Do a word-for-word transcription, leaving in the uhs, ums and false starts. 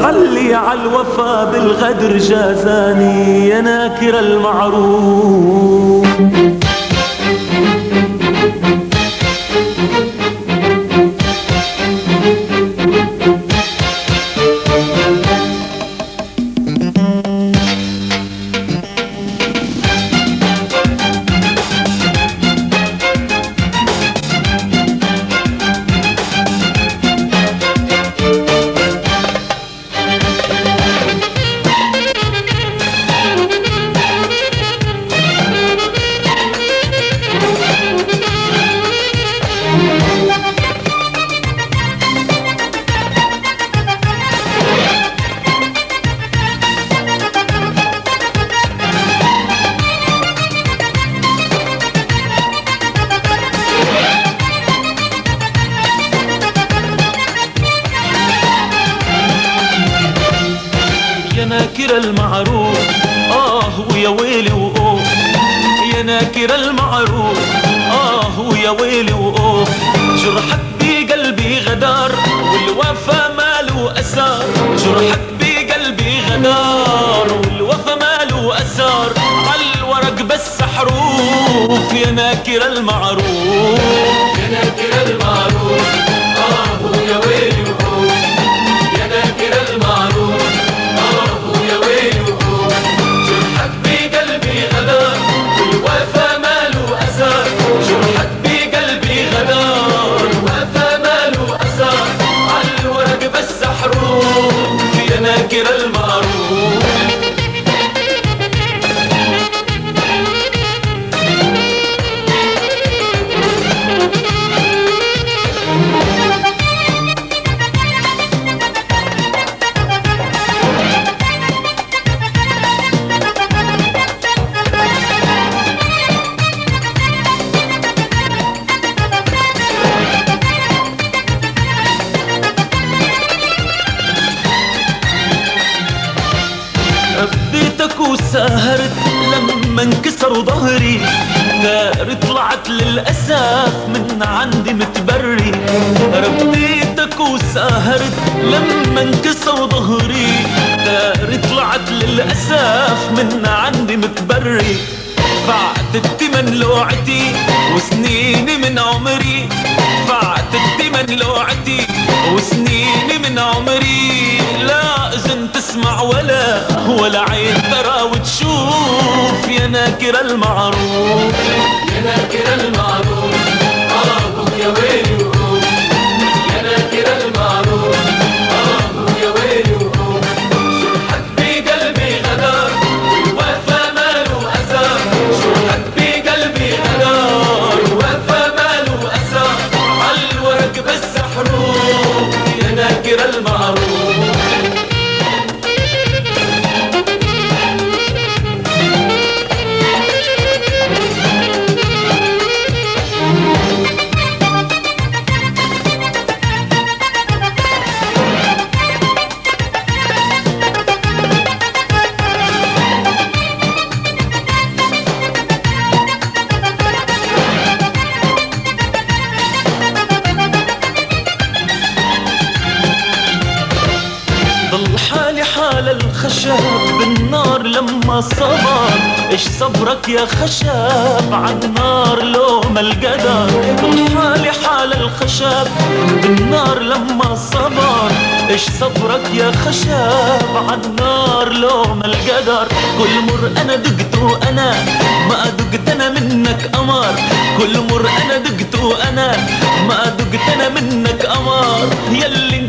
خلي عالوفا بالغدر جازاني يا ناكر المعروف. يا ناكر المعروف آه ويا ويلي وأوه، يا ناكر المعروف آه ويا ويلي وأوه. جرحك بقلبي غدار والوفا ماله أثار، جرحك بقلبي غدار والوفا ماله أثار. عالورق بس حروف يا ناكر المعروف، يا ناكر المعروف آه ويا ويلي وأوه، يا ناكر المعروف يا ناكر المعروف. ربيتك وسهرت لما انكسر ظهري، نار طلعت للأسف من عندي متبري. ربيتك وسهرت لما انكسر ظهري، نار طلعت للأسف من عندي متبري. دفعت التمن لوعتي وسنيني من عمري، دفعت التمن لوعتي وسنيني من عمري. لا إذن تسمع ولا ولا عين ترى وتشوف يا ناكر المعروف، يا ناكر المعروف آه يا ويلي وأوه، يا ناكر المعروف آه يا ويلي وأوه. جرحك بقلبي غدار والوفا ماله أثار، جرحك بقلبي غدار والوفا ماله أثار. عالورق بس حروف يا ناكر المعروف. ضل حالي حال الخشب بالنار لما صبر. ايش صبرك يا خشب عالنار لو ما القدر. ضل حالي حال الخشب بالنار لما صبر. ايش صبرك يا خشب عالنار لو ما القدر. كل مر انا دقت وانا ما دقت انا منك قمر، كل مر انا دقت وانا ما دقت انا منك قمر. يلي